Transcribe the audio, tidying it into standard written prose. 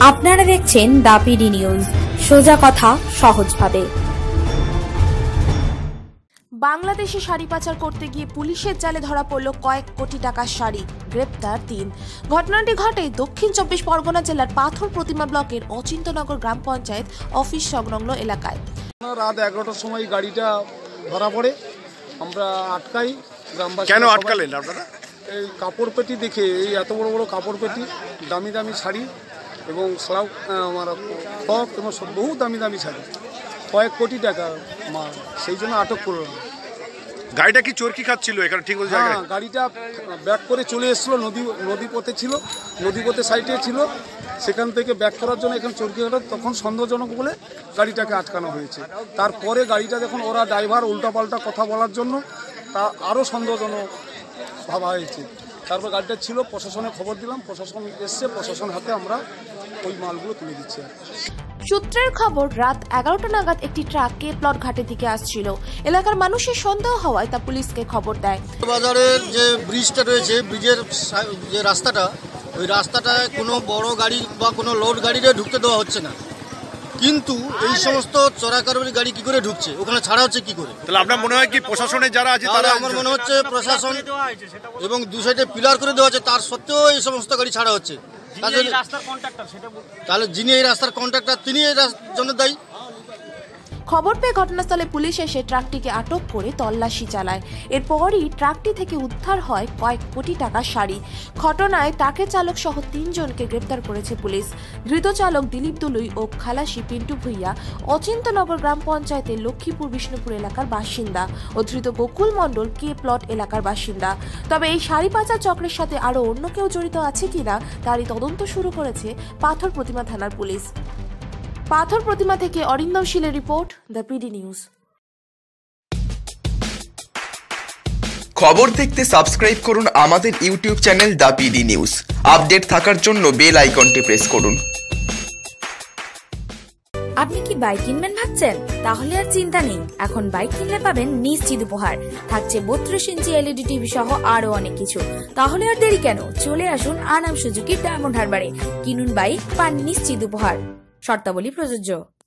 আপনারা দেখছেন the PD news, সোজা কথা সহজভাবে। বাংলাদেশে শাড়ি পাচার করতে গিয়ে পুলিশের জালে ধরা পড়ল কয়েক কোটি টাকার শাড়ি, গ্রেপ্তার ৩। ঘটনাটি ঘটে দক্ষিণ ২৪ পরগনা জেলার পাথর প্রতিমা ব্লকের অচিন্তনগর গ্রাম পঞ্চায়েত অফিস সংলগ্ন এলাকায়। রাত 11টার সময় গাড়িটা ধরা পড়ে, আমরা আটকাই। গ্রামবাসী কেন আটকালেন আপনারা? এই কাপড় পেটি দেখে, এই এত বড় বড় কাপড় পেটি, দামি দামি শাড়ি এবং স্লাব আমার ফ্রক এবং বহু দামি দামি শাড়ি, কয়েক কোটি টাকা মাল, সেই জন্য আটক করলাম। গাড়িটা কি চোরকি খাচ্ছিল এখানে? ঠিক বলছে, হ্যাঁ, গাড়িটা ব্যাক করে চলে এসেছিলো, নদী পথে ছিল, নদী পথে সাইডে ছিল, সেখান থেকে ব্যাক করার জন্য এখানে চোরকি ঘাটা, তখন সন্দেহজনক বলে গাড়িটাকে আটকানো হয়েছে। তারপরে গাড়িটা যখন ওরা ড্রাইভার উল্টাপাল্টা কথা বলার জন্য তা আরও সন্দেহজনক ভাবা হয়েছে। তারপর গাড়িটা ছিল, প্রশাসনে খবর দিলাম, প্রশাসন এসছে, প্রশাসন হাতে আমরা ওই মালগুলো তুলে দিচ্ছি। সূত্রের খবর, রাত 11টা নাগাদ একটি ট্রাক কে প্লট ঘাটের দিকে আসছিল। এলাকার মানুষের সন্দেহ হওয়ায় তা পুলিশকে খবর দেয়। বাজারের যে ব্রিজটা রয়েছে, ব্রিজের যে রাস্তাটা, ওই রাস্তাটায় কোনো বড় গাড়ি বা কোনো লোড গাড়িরে ঢুকতে দেওয়া হচ্ছে না, কিন্তু এই সমস্ত চোরাকারবারি গাড়ি কি করে ঢুকছে, ওখানে ছাড়া হচ্ছে কি করে? তাহলে আপনার মনে হয় কি প্রশাসনের যারা আছে তারা? আমার মনে হচ্ছে প্রশাসন এবং দু সাইডে পিলার করে দেওয়া আছে, তার সত্ত্বেও এই সমস্ত গাড়ি ছাড়া হচ্ছে। তাহলে যিনি এই রাস্তার কন্ট্রাক্টর তিনি এই জন্য দায়ী। খবর পেয়ে ঘটনাস্থলে পুলিশ এসে ট্রাকটিকে আটক করে তল্লাশি চালায়। এরপরই ট্রাকটি থেকে উদ্ধার হয় কয়েক কোটি টাকার শাড়ি। ঘটনায় ট্রাকের চালক সহ ৩ জনকে গ্রেপ্তার করেছে পুলিশ। ধৃত চালক দিলীপ দুলুই ও খালাসি পিন্টু ভুইয়া অচিন্তনগর গ্রাম পঞ্চায়েতের লক্ষ্মীপুর বিষ্ণুপুর এলাকার বাসিন্দা ও ধৃত গোকুল মণ্ডল কে প্লট এলাকার বাসিন্দা। তবে এই শাড়ি পাচার চক্রের সাথে আরও অন্য কেউ জড়িত আছে কিনা তারই তদন্ত শুরু করেছে পাথর প্রতিমা থানার পুলিশ। পাথর প্রতিমা থেকে অরিন্দম শীলের রিপোর্ট, দ্য পিডি নিউজ। খবর দেখতে সাবস্ক্রাইব করুন আমাদের YouTube channel the PD news. Update থাকার জন্য বেল আইকনটি প্রেস করুন। আপনি কি বাইক কিনবেন ভাবছেন? তাহলে আর চিন্তা নেই, এখন বাইক কিনলে পাবেন নিশ্চিত উপহার। থাকছে 32 ইঞ্চি এলইডি টিভি সহ আরো অনেক কিছু। তাহলে আর দেরি কেন, চলে আসুন আনাম সুজুকি ডায়মন্ড হারবারে। কিনুন বাইক, পান নিশ্চিত উপহার। শর্তাবলী প্রযোজ্য।